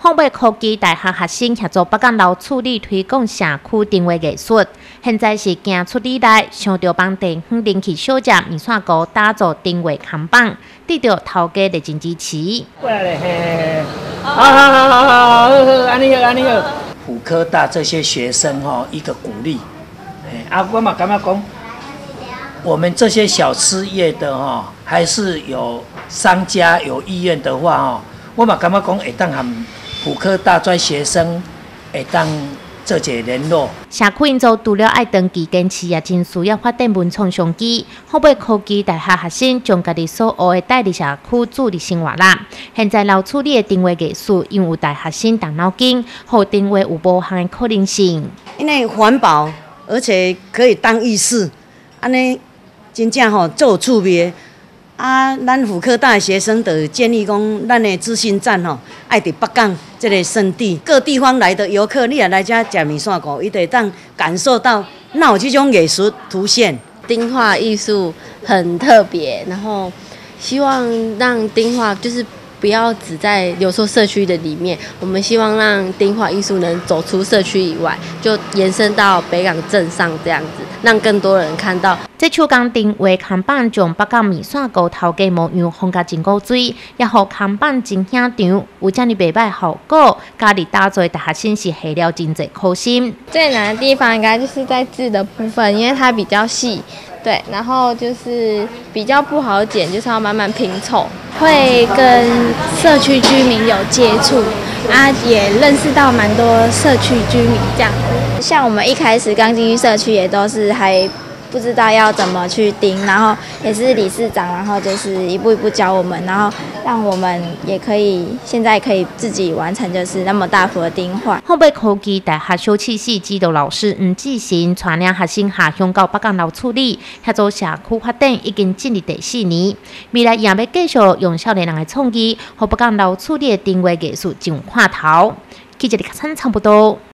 烘焙科技大学学生协助北港楼处理推广社区定位艺术，现在是行出里内，想着帮地方人气小食面线糕打造定位看板，得到头家热情支持。 过来嘞，嘿，好，安尼好。普科大这些学生一个鼓励，我嘛感觉讲，我们这些小吃业的还是有商家有意愿的话我嘛感觉讲会当和普科大专学生会当做一个联络。 社区因做除了爱登记坚持，也真需要发展文创商机。烘焙科技大学学生将家己所学的带入社区注入生活啦。现在楼处理的定位艺术，因有大学生动脑筋，互定位有无限的可能性。 因为环保，而且可以当浴室，安尼真正做趣味。咱辅科大的学生就建议讲，咱的资讯站爱伫北港这个圣地，各地方来的游客，你也来这吃面线糕，伊就当感受到那有这种艺术凸显。 丁化艺术很特别，然后希望让丁化就是不要只在留守社区的里面，我们希望让丁化艺术能走出社区以外，就延伸到北港镇上这样子，让更多人看到。 这手工定位看板将北港面线糕头家模样烘甲真古锥，也互看板真响场，有这么袂歹效果。家里打造的大学生是下了真侪苦心。 最难的地方应该就是在字的部分，因为它比较细，对，然后就是比较不好剪，就是要慢慢拼凑。 会跟社区居民有接触也认识到蛮多社区居民这样。像我们一开始刚进去社区，也都是还不知道要怎么去钉，然后也是理事长，然后就是一步一步教我们，然后让我们也可以现在可以自己完成就是那么大幅的钉画。 烘焙科技大学小测试指导老师吴志成带领学生下乡到北港楼处理，协助社区发展已经进入第4年，未来也要继续用少年人的创意，和北港楼处理的定位艺术上看头。记者李克参差不多。